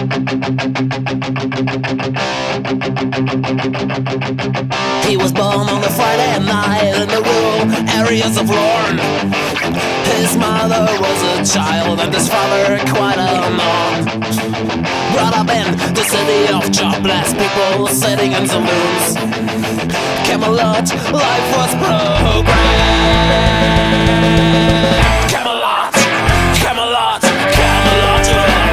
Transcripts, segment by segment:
He was born on a Friday night in the rural areas of Lorne. His mother was a child and his father quite a man. Brought up in the city of jobless people sitting in saloons. Camelot, life was programmed. Camelot, Camelot, Camelot,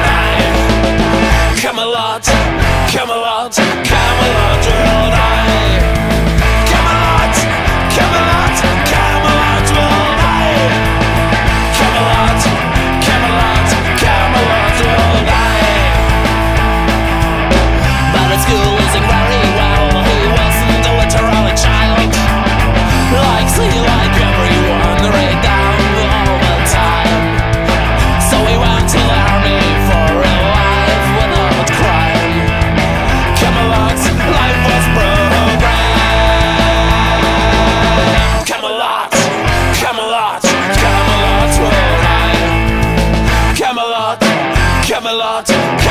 Camelot, Camelot, Camelot, will die. Camelot, Camelot, Camelot will die. Camelot, Camelot, Camelot will die. But at school isn't very well. He wasn't a literary child. Like everyone, right down all the time. So he went to the army for a life without crime. Camelot's life was programmed. Camelot, Camelot, Camelot will die. Camelot, Camelot,